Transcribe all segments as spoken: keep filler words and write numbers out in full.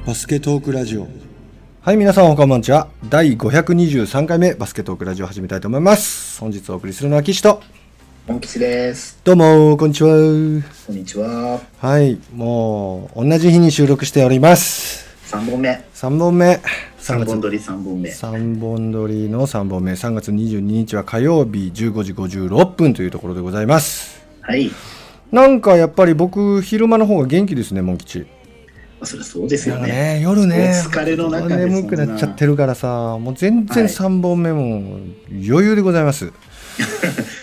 バスケトークラジオ。 はい、皆さんおこんにちは。だいごひゃくにじゅうさんかいめバスケトークラジオを始めたいと思います。本日お送りするのは岸とモン吉です。 どうもこんにちは。 こんにちは。 はい、もう同じ日に収録しております。 さんぼんめさんぼんめさんぼん撮りさんぼんめさんぼん撮りのさんぼんめ、さんがつにじゅうににちは火曜日じゅうごじごじゅうろっぷんというところでございます。 はい。 なんかやっぱり僕昼間の方が元気ですね、モン吉。 そりゃそうですよね。 ね、夜ね、 お疲れの中で眠くなっちゃってるからさ、もう全然さんぼんめも余裕でございます。はい、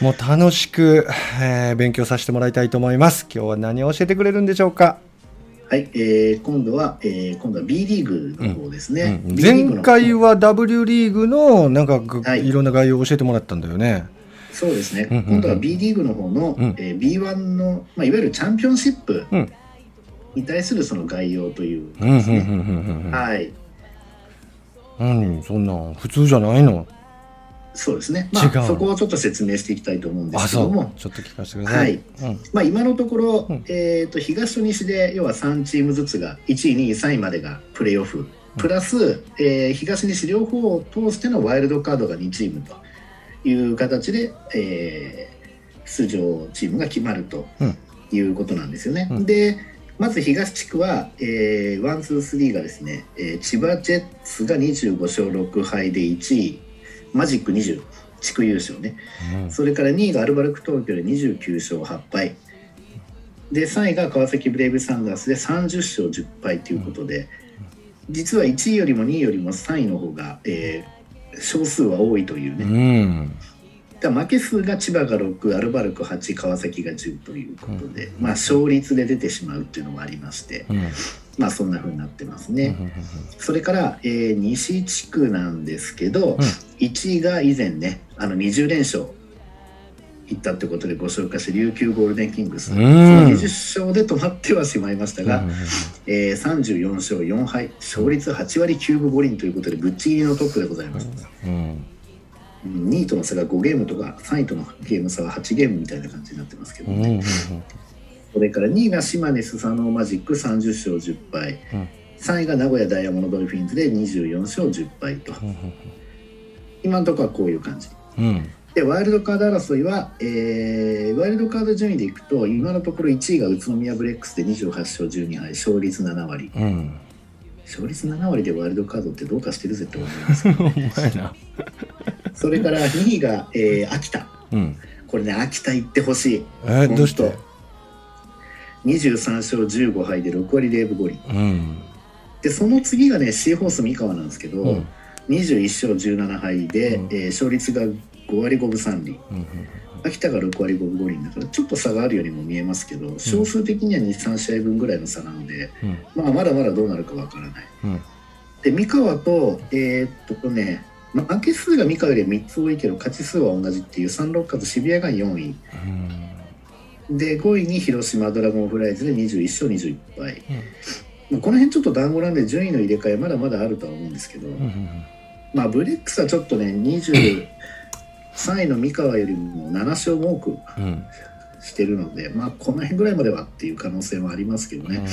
もう楽しく、えー、勉強させてもらいたいと思います。今日は何を教えてくれるんでしょうか。 はい、えー、今度は、えー、今度は B リーグの方ですね。 うんうん、前回は W リーグのなんか、はい、いろんな概要を教えてもらったんだよね。 そうですね。うんうんうん、今度は B リーグの方の、うんえー、ビーワン の、まあ、いわゆるチャンピオンシップ、うんに対するその概要というですね。はい。 何そんな普通じゃないの？ そうですね。まあそこをちょっと説明していきたいと思うんですけども、 ちょっと聞かせてください。 はい。うん、まあ今のところ、うん、えっと東と西で要はさんチームずつがいちい、にい、さんいまでがプレーオフ、プラス、うんえー、東西両方を通してのワイルドカードがにチームという形で、えー、出場チームが決まるということなんですよね。うん、で。まず東地区は、えー、ワン、ツー、スリーがですね、えー、千葉ジェッツがにじゅうごしょうろくはいでいちい、マジックにじゅう、地区優勝ね、うん、それからにいがアルバルク東京でにじゅうきゅうしょうはっぱいで、さんいが川崎ブレイブサンダースでさんじゅっしょうじゅっぱいということで、うん、実はいちいよりもにいよりもさんいの方が、えー、勝数は多いというね、うん負け数が千葉がろく、アルバルクはち、川崎がじゅうということで、うん、まあ勝率で出てしまうっていうのもありまして、うん、まあそんな風になってますね。うん、それから、えー、西地区なんですけど、うん、いちいが以前ねあのにじゅうれんしょういったってことでご紹介した琉球ゴールデンキングス、うん、そのにじゅっしょうで止まってはしまいましたが、うんえー、さんじゅうよんしょうよんはい、勝率はちわりきゅうぶごりんということでぶっちぎりのトップでございます。うんにいとの差がごゲームとかさんいとのゲーム差ははちゲームみたいな感じになってますけどね、うんうんうん、それからにいが島根スサノーマジックさんじゅっしょうじゅっぱい、うん、さんいが名古屋ダイヤモンドドルフィンズでにじゅうよんしょうじゅっぱいと、うんうんうん、今のところはこういう感じ、うん、でワイルドカード争いは、えー、ワイルドカード順位でいくと今のところいちいが宇都宮ブレックスでにじゅうはっしょうじゅうにはい、勝率ななわり、うん勝率ななわりでワイルドカードってどうかしてるぜって思いますけど、ね、それからにいが、えー、秋田、うん、これね秋田行ってほしい。 えー、どうしてにじゅうさんしょうじゅうごはいでろくわりぜろぶごりん、うん、でその次がねシーホース三河なんですけど、うん、にじゅういっしょうじゅうななはいで、うんえー、勝率がごわりごぶさんりん、うんうん、秋田がろくわりごぶごりんだからちょっと差があるようにも見えますけど、少数的には にさんしあいぶんぐらいの差なので、うんまあ、まだまだどうなるかわからない、うん、で三河とえー、っとね負け数が三河よりみっつ多いけど勝ち数は同じっていうサンロッカーと渋谷がよんい、うん、でごいに広島ドラゴンフライズでにじゅういっしょうにじゅういっぱい、うんまあ、この辺ちょっと団子なんで順位の入れ替えまだまだあるとは思うんですけど、うん、まあブレックスはちょっとねにじゅうさんいの三河よりもななしょうも多くしてるので、うん、まあこの辺ぐらいまではっていう可能性もありますけどね、うん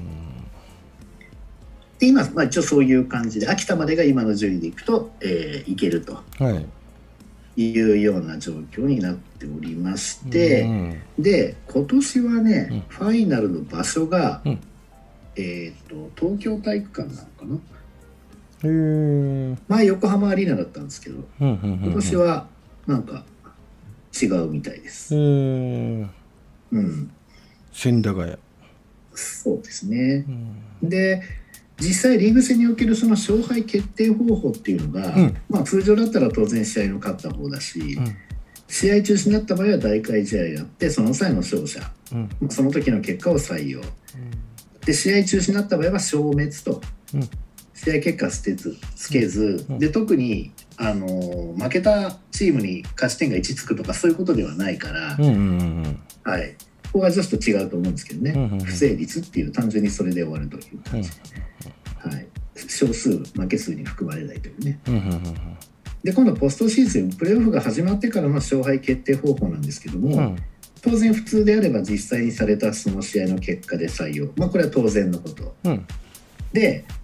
で今、まあ、一応そういう感じで秋田までが今の順位でいくと、えー、いけるというような状況になっておりまして、うん、で今年はね、うん、ファイナルの場所が、うんえー、と東京体育館なのかな。へー前横浜アリーナだったんですけど、うんうんうんうん、今年はなんか違うみたいです。へー、うん、 千駄ヶ谷そうですね、うん、で実際リーグ戦におけるその勝敗決定方法っていうのが、うんまあ、通常だったら当然試合の勝った方だし、うん、試合中止になった場合は大会試合やってその際の勝者、うんまあ、その時の結果を採用、うん、で試合中止になった場合は消滅と、うん、試合結果捨てずつけず、うん、で特にあの負けたチームに勝ち点がいちつくとかそういうことではないから、うんうんうんはい、ここがちょっと違うと思うんですけどね、うんうんうん、不成立っていう単純にそれで終わるという感じ、うんはい、少数負け数に含まれないというね、うんうんうん、で今度ポストシーズンプレーオフが始まってからの勝敗決定方法なんですけども、うん、当然普通であれば実際にされたその試合の結果で採用、まあ、これは当然のこと、うん、で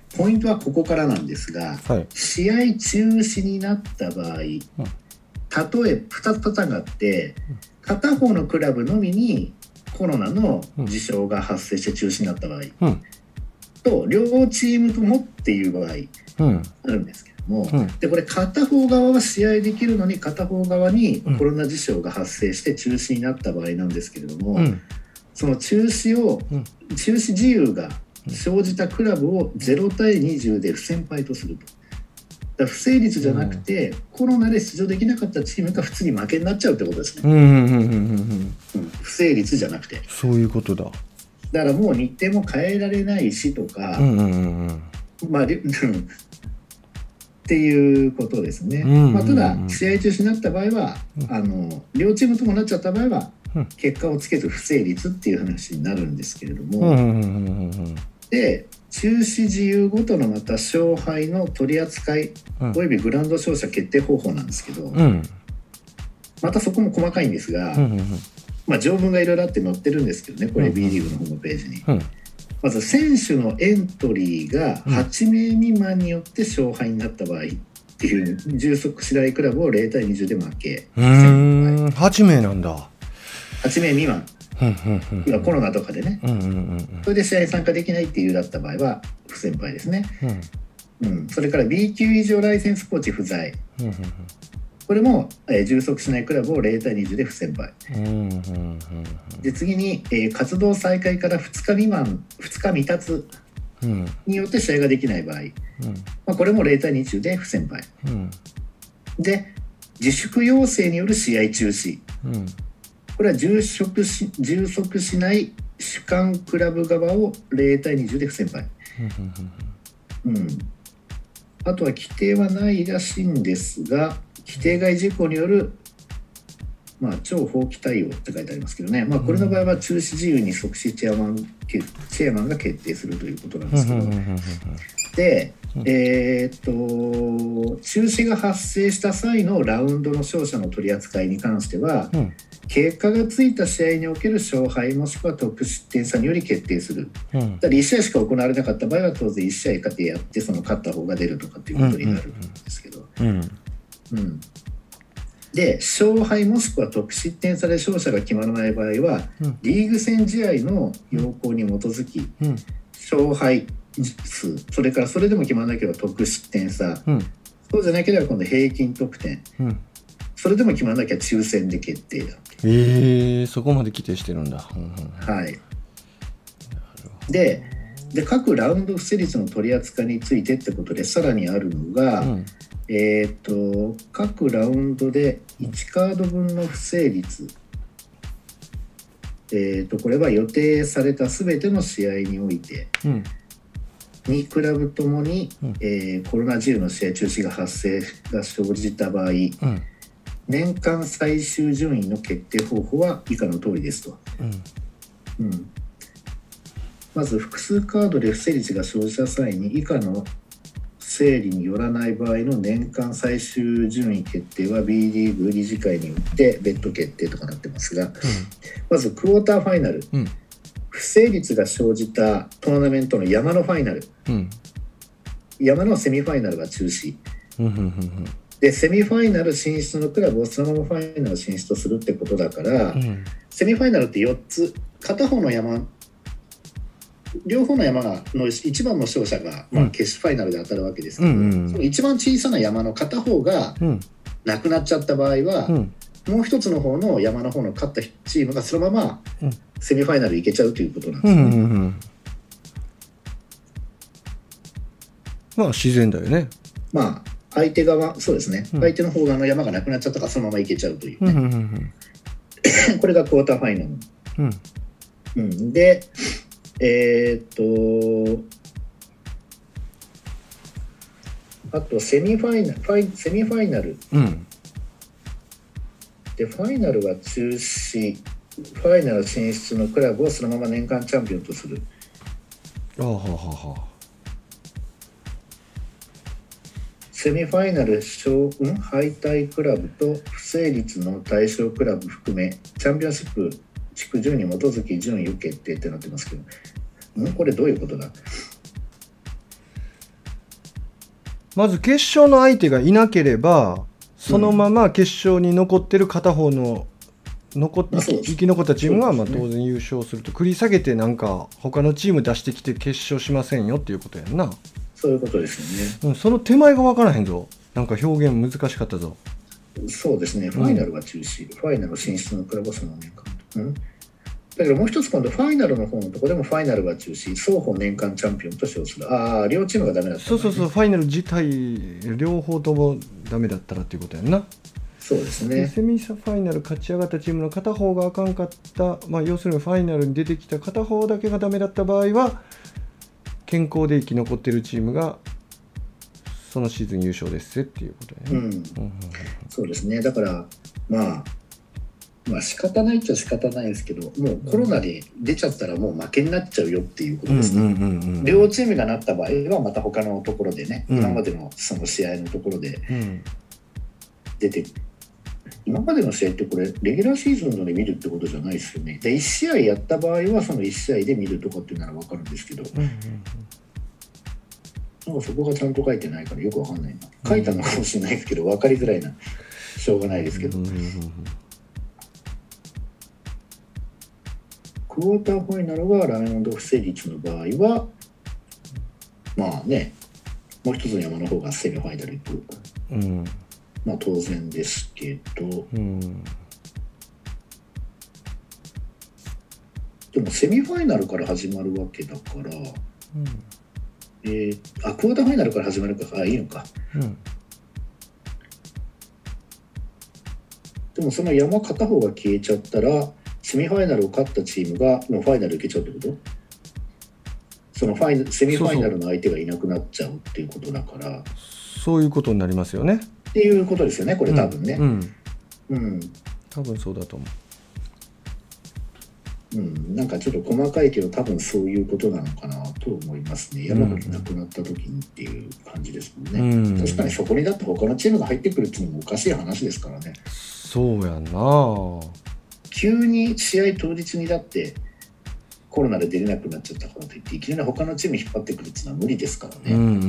ポイントはここからなんですが、 はい、 試合中止になった場合、うん、例えふたつパターンがあって、片方のクラブのみにコロナの事象が発生して中止になった場合、うん、と両チームともっていう場合、うん、あるんですけども、うん、でこれ片方側は試合できるのに片方側にコロナ事象が発生して中止になった場合なんですけれども、うん、その中止を、うん、中止自由が生じたクラブをゼロたいにじゅうで不戦敗とすると。だ不成立じゃなくて、うん、コロナで出場できなかったチームが普通に負けになっちゃうってことですね。うんうんうんうんうんうん、不成立じゃなくて。 そういうことだ。 だからもう日程も変えられないしとか、うんうんうんうん、まあっていうことですね。うんうんうん、まあ、ただ試合中止になった場合は、うん、あの両チームともなっちゃった場合は、うん、結果をつけず不成立っていう話になるんですけれども、うんうんうんうん、で中止自由ごとのまた勝敗の取り扱い、うん、およびグラウンド勝者決定方法なんですけど、うん、またそこも細かいんですが、うんうんうん、まあ、条文がいろいろあって載ってるんですけどね、これ B リーグのホームページに、うん、まず選手のエントリーがはちめい未満によって勝敗になった場合っていう充足しないクラブをゼロたいにじゅうで負け。 うーん、はちめいなんだ。 はちめい未満、今コロナとかでね、うんうんうん、それで試合に参加できないっていうだった場合は不戦敗ですね、うんうん、それから ビーきゅう以上ライセンスコーチ不在、うんうんうん、これも、えー、充足しないクラブをゼロたいにじゅうで不戦敗、うんうんうん、で次に、えー、活動再開からふつか未満ふつか未達によって試合ができない場合、うん、まあ、これもゼロたいにじゅうで不戦敗、うん、で自粛要請による試合中止、うん、これは充足し、充足しない主管クラブ側をゼロたいにじゅうで不戦敗、うん、あとは規定はないらしいんですが、規定外事項による、まあ、超法規対応って書いてありますけどね、まあ、これの場合は中止自由に即死チェアマン、チェアマンが決定するということなんですけど、で、えー、っと中止が発生した際のラウンドの勝者の取り扱いに関しては、うん、結果がついた試合における勝敗もしくは得失点差により決定する、うん、だからいち試合しか行われなかった場合は当然いち試合勝ってやってその勝った方が出るとかっていうことになるんですけど、うんうんうん、で勝敗もしくは得失点差で勝者が決まらない場合は、うん、リーグ戦試合の要項に基づき、うん、勝敗数、それからそれでも決まらなければ得失点差、うん、そうじゃなければ今度平均得点、うん、それでも決まらなきゃ抽選で決定だ。 えー、そこまで規定してるんだ、うんうん、 はい。で, で各ラウンド不成立の取り扱いについてってことでさらにあるのが、うん、えー、と各ラウンドでいちカード分の不成立、えー、とこれは予定されたすべての試合において、うん、にクラブともに、うん、えー、コロナ自由の試合中止が発生が生じた場合、うん、年間最終順位の決定方法は以下の通りですと、うんうん、まず複数カードで不成立が生じた際に以下の整理によらない場合の年間最終順位決定は B リーグ理事会によって別途決定とかなってますが、うん、まずクォーターファイナル、うん、不成立が生じたトーナメントの山のファイナル、うん、山のセミファイナルが中止、うんうんうんうん、でセミファイナル進出のクラブをそのままファイナル進出とするってことだから、うん、セミファイナルってよっつ、片方の山両方の山がの一番の勝者が、まあ、決勝ファイナルで当たるわけですけど、うんうんうん、その一番小さな山の片方がなくなっちゃった場合は、うん、もう一つの方の山の方の勝ったチームがそのままセミファイナル行けちゃうということなんですね、うんうんうん、 まあ自然だよね。 まあ相手側、そうですね、うん、相手の方側の山がなくなっちゃったからそのまま行けちゃうというね、うんうんうん、これがクォーターファイナル、うんうん、でえー、っとあとセミファイナル、ファイセミファイナル、うん、でファイナルは中止、ファイナル進出のクラブをそのまま年間チャンピオンとする。あははは。セミファイナル勝、うん、敗退クラブと不成立の対象クラブ含めチャンピオンシップ地区順位に基づき順位を決定ってなってますけど、んこれどういうことだ。 まず決勝の相手がいなければそのまま決勝に残ってる片方の残っまあそう生き残ったチームがまあそうですね当然優勝すると繰り下げてなんか他のチーム出してきて決勝しませんよっていうことやんな、 そういうことですようん、その手前が分からへんぞ。なんか表現難しかったぞ。 ね。そうですね。ファイナルが中止、ファイナル進出のクラブはその年間。うんだけどもう一つ今度ファイナルの方のところでもファイナルが中止、双方年間チャンピオンと称する。ああ、両チームがダメだった、ね。 そうそうそう、ファイナル自体両方ともダメだったらっていうことやんな。 そうですでね。 セミファイナル勝ち上がったチームの片方があかんかった、まあ、要するにファイナルに出てきた片方だけがダメだった場合は健康で生き残ってるチームがそのシーズン優勝ですっていうことやね。 うん。 うんうんそうですね。だからまあ。まあ仕方ないっちゃ仕方ないですけど、もうコロナで出ちゃったらもう負けになっちゃうよっていうことですね。 うんうんうんうん、 両チームがなった場合はまた他のところでね、 うん、 今までのその試合のところでうん出て、今までの試合ってこれレギュラーシーズンので見るってことじゃないですよね。でいち試合やった場合はそのいち試合で見るとかっていうなら分かるんですけど、 うんうん、 なんかそこがちゃんと書いてないからよく分かんないな。書いたのかもしれないですけど分かりづらいな。しょうがないですけど。 うんうんうん、 クォーターファイナルはラウンド不成立の場合はまあね、もう一つの山の方がセミファイナル行く、 うん、 まあ当然ですけど、 うん、 でもセミファイナルから始まるわけだから、うん、えー、あクォーターファイナルから始まるか、あいいのか、 うん、 でもその山片方が消えちゃったらセミファイナルを勝ったチームがもうファイナル行けちゃうってこと？そのファイナセミファイナルの相手がいなくなっちゃうっていうことだから、そうそうそういうことになりますよねっていうことですよね、これ多分ね。 うんうん、うん、 多分そうだと思う。うん、なんかちょっと細かいけど多分そういうことなのかなと思いますね。山がいなくなった時にっていう感じですもんね。うん、確かにそこにだって他のチームが入ってくるっていうのもおかしい話ですからね。 そうやな。 急に試合当日にだってコロナで出れなくなっちゃったからといっていきなり他のチーム引っ張ってくるっていうのは無理ですからね、うんうんうんうん、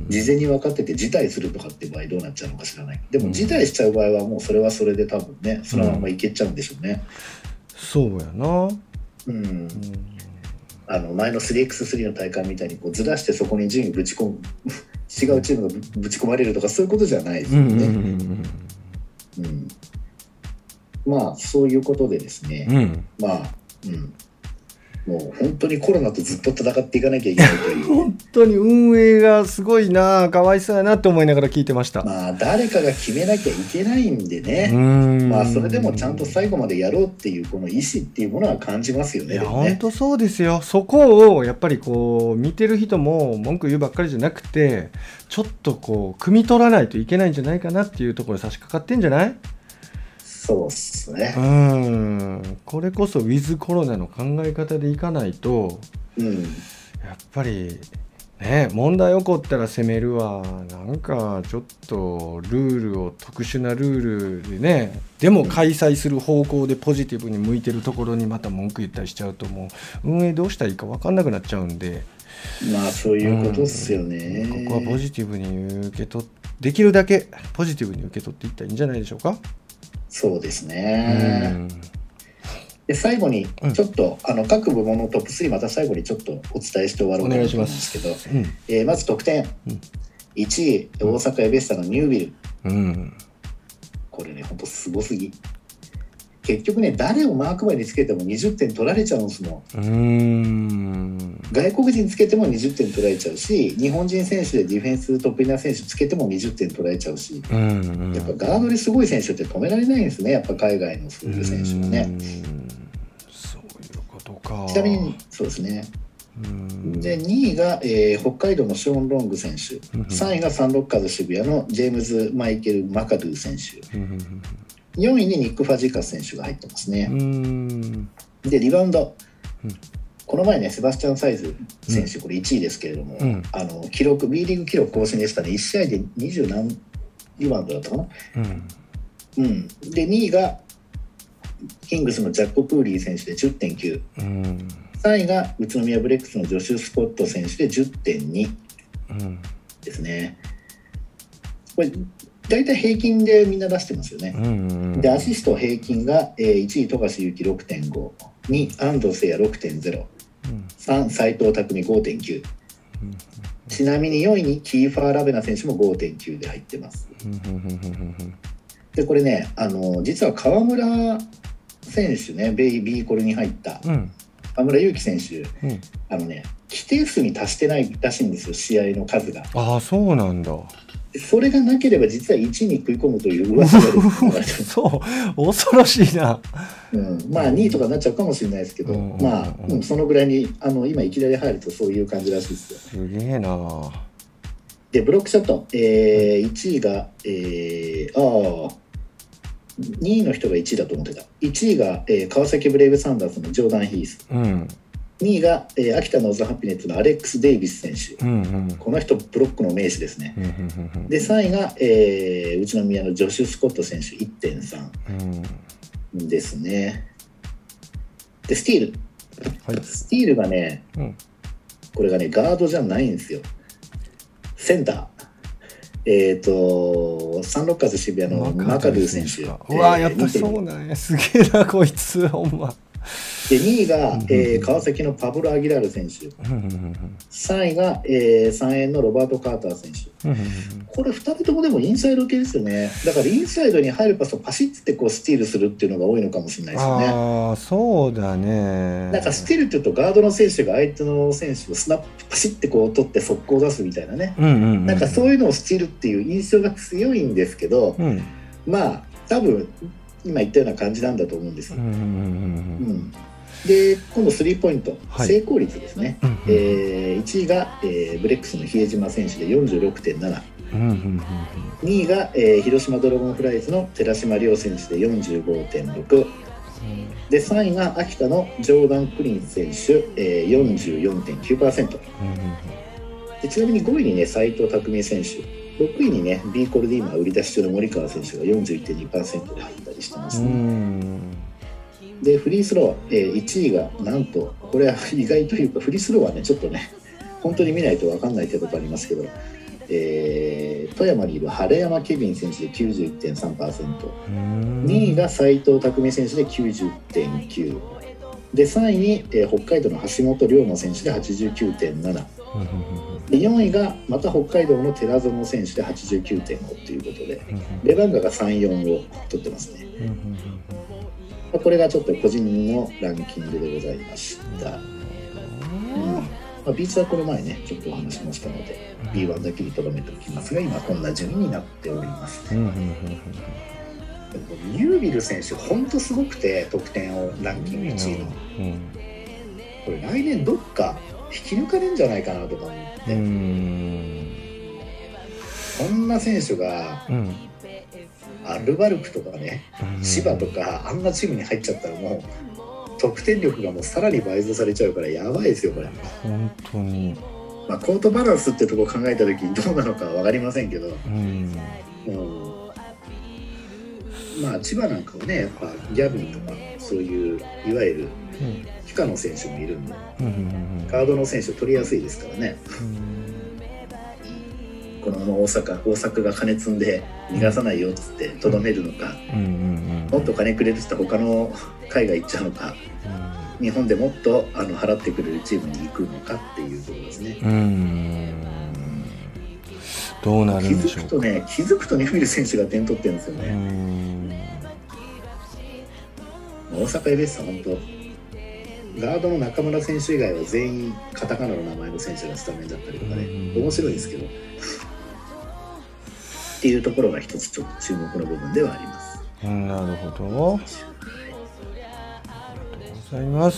事前に分かってて辞退するとかっていう場合どうなっちゃうのか知らない。でも辞退しちゃう場合はもうそれはそれで多分ねそのままいけちゃうんでしょうね、 うん、そうやな、 うんうん、あの前の スリーエックススリー の大会みたいにこうずらしてそこに順位ぶち込む違うチームが ぶ, ぶち込まれるとかそういうことじゃないですよね、うんうんうんうん、まあそういうことでですね、うん、まあ、うん、もう本当にコロナとずっと戦っていかなきゃいけないという本当に運営がすごいな、かわいそうやなって思いながら聞いてました。 まあ誰かが決めなきゃいけないんでね、うん、まあそれでもちゃんと最後までやろうっていうこの意思っていうものは感じますよね。 いや、 ね、 本当そうですよ。そこをやっぱりこう見てる人も文句言うばっかりじゃなくてちょっとこう汲み取らないといけないんじゃないかなっていうところに差し掛かってんじゃない？ そうっすね。 うん、これこそウィズコロナの考え方でいかないと、うん、やっぱりね、問題起こったら責めるわ、なんかちょっとルールを特殊なルールでね、でも開催する方向でポジティブに向いてるところにまた文句言ったりしちゃうともう運営どうしたらいいか分かんなくなっちゃうんで、 まあそういうことっすよね、 うん、ここはポジティブに受け取っできるだけポジティブに受け取っていったらいいんじゃないでしょうか。 そうですね、うん、で最後にちょっと、うん、あの各部門のトップスリーまた最後にちょっとお伝えして終わろうかなと思うんですけど、うんえー、まず得点、うん、いちい大阪エベッサのニュービル、うん、これねほんとすごすぎ。結局ね誰をマーク前につけてもにじゅってん取られちゃうんですもん。うーん、外国人つけてもにじゅってん取られちゃうし、日本人選手でディフェンス得意な選手つけてもにじゅってん取られちゃうし、うんうん、やっぱガードですごい選手って止められないんですね、やっぱ海外のそういう選手はね。うん、 そういうことか。 ちなみにそうですね。うんでにいが、えー、北海道のショーン・ロング選手、うん、さんいがサンロッカーズ渋谷のジェームズ・マイケル・マカドゥ選手、うんよんいにニック・ファジーカス選手が入ってますね。うーんでリバウンド、うん、この前ねセバスチャン・サイズ選手、うん、これいちいですけれども、うん、あの記録 B リーグ記録更新でしたね。いち試合でにじゅう何リバウンドだったかな、うんうん、でにいがキングスのジャック・プーリー選手で じゅってんきゅう、うん、さんいが宇都宮ブレックスのジョシュ・スコット選手で じゅってんに、うん、ですね。 これ大体平均でみんな出してますよね。 うんうんうん、 でアシスト平均が、えー、いちい富樫勇樹 ろくてんご、にい安藤聖也 ろくてんゼロ、うん、さん斎藤匠 ごてんきゅう、うん、ちなみによいにキーファー・ラベナ選手も ごてんきゅう で入ってます。うん、でこれね、あの実は河村選手ね、ベイビーコルに入った、うん、河村勇輝選手、うん、あのね規定数に達してないらしいんですよ、試合の数が。 ああ、そうなんだ。 それがなければ実はいちに食い込むという噂が出てそう恐ろしいな、 うん、まあにいとかになっちゃうかもしれないですけど、うん、まあ、うん、そのぐらいにあの今いきなり入るとそういう感じらしいですよ。 すげえな。 でブロックショット、えー、いちいが、えー、ああにいの人がいちいだと思ってた。いちいが、えー、川崎ブレイブサンダースのジョーダン・ヒース、うん、にいが、えー、秋田ノーザンハピネッツのアレックス・デイビス選手、うんうん、この人ブロックの名手ですね、うんうんうん、でさんいが、えー、宇都宮のジョシュ・スコット選手 いってんさん、うん、ですね。でスティール、はい、スティールがね、うん、これがねガードじゃないんですよ、センター。えーとサンロッカーズ渋谷のマカドゥ選手、 うわ、えー、やっぱそうなんや、すげえなこいつほんま。 でにいが、えー、川崎のパブロ・アギラール選手、さんいが、えー、三円のロバート・カーター選手、これふたりともでもインサイド系ですよね。だからインサイドに入るパスをパシッてこうスティールするっていうのが多いのかもしれないですよね。 ああ、そうだね。 なんかスティールっていうとガードの選手が相手の選手をスナップパシッてこう取って速攻を出すみたいなね、うんうんうん、なんかそういうのをスティールっていう印象が強いんですけど、うん、まあ多分今言ったような感じなんだと思うんですよ。うんうんうんうんで今度スリーポイント、はい、成功率ですね、うんうん、えー、いちいが、えー、ブレックスの比江島選手で よんじゅうろくてんなな、うんうんうん、にいが、えー、広島ドラゴンフライズの寺島亮選手で よんじゅうごてんろく、うん、でさんいが秋田のジョーダン・クリン選手、えー、よんじゅうよんてんきゅうパーセント、うんうん、でちなみにごいにね斎藤匠選手、ろくいにね B コルで今売り出し中の森川選手が よんじゅういってんにパーセント で入ったりしてますね。うん、でフリースロー、えー、いちいがなんとこれは意外というかフリースローはねちょっとね本当に見ないと分かんない程度ありますけど、えー、富山にいる晴山ケビン選手で きゅうじゅういってんさんパーセント、 にいが斎藤匠選手で きゅうじゅうてんきゅう でさんいに、えー、北海道の橋本龍馬選手で はちじゅうきゅうてんなな でよんいがまた北海道の寺園選手で はちじゅうきゅうてんご ということでレバンガがさん、よんを取ってますね。これがちょっと個人のランキングでございました。うん、まあ、ビーチはこの前ねちょっとお話しましたので ビーワン だけにとどめておきますが今こんな順位になっております、ね。ニュービル選手本当すごくて得点をランキングいちいの、うんうん、これ来年どっか引き抜かれるんじゃないかなとか思って、うん、こんな選手が、うん、アルバルクとかね、千葉とかあんなチームに入っちゃったらもう得点力がもうさらに倍増されちゃうからやばいですよこれ。 本当に。 まあコートバランスってとこ考えた時にどうなのかは分かりませんけど、うん、もうまあ千葉なんかはねやっぱギャビンとかそういういわゆる控野選手もいるんで、うん、ガードの選手取りやすいですからね。うん、このまま大阪大阪が金積んで逃がさないよっつってとどめるのか、うんうんうん、もっと金くれるって言ったら他の海外行っちゃうのか、うん、日本でもっとあの払ってくれるチームに行くのかっていうところですね。うん、 どうなるんでしょうか。 気づくとね気づくとニュービル選手が点取ってるんですよね。うん、大阪エベッサ本当ガードの中村選手以外は全員カタカナの名前の選手がスタメンだったりとかね、面白いですけどっていうところが一つちょっと注目の部分ではあります。 うん、なるほど、はい、ありがとうございます。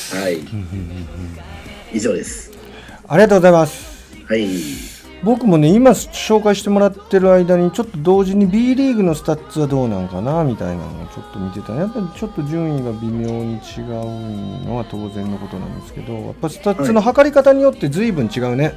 はい、以上です。 ありがとうございます。 はい、 僕もね今紹介してもらってる間にちょっと同時に B リーグのスタッツはどうなんかなみたいなのをちょっと見てたらやっぱりちょっと順位が微妙に違うのは当然のことなんですけど、やっぱスタッツの測り方によって随分違うね、はい、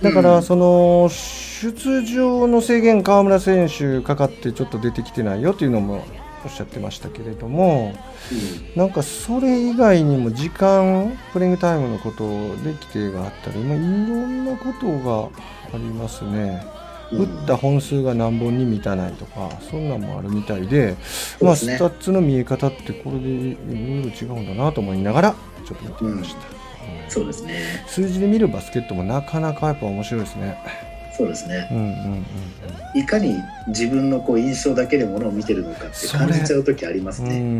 だからその出場の制限河村選手かかってちょっと出てきてないよっていうのもおっしゃってましたけれども、うん、なんかそれ以外にも時間プレイングタイムのことで規定があったり、まあ、いろんなことがありますね。 打った本数が何本に満たないとか、そんなんもあるみたいで、まあ、スタッツの見え方ってこれでいろいろ違うんだなと思いながらちょっと見てみました。 うん、そうですね。 数字で見るバスケットもなかなかやっぱ面白いですね。 そうですね。うんうんうんうん、いかに自分のこう印象だけでものを見てるのかって感じちゃう時ありますね。うん、うん、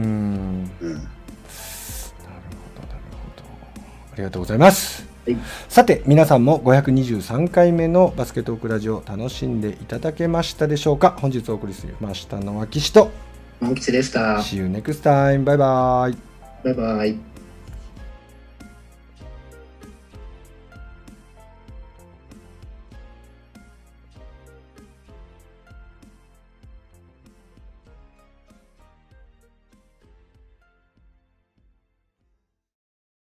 なるほどなるほど。 ありがとうございます。はい、さて皆さんもごひゃくにじゅうさんかいめのバスケットークラジオ楽しんでいただけましたでしょうか。本日お送りしましたのは岸とモン吉でした。 See you next time. バイバイ。 バイバイ。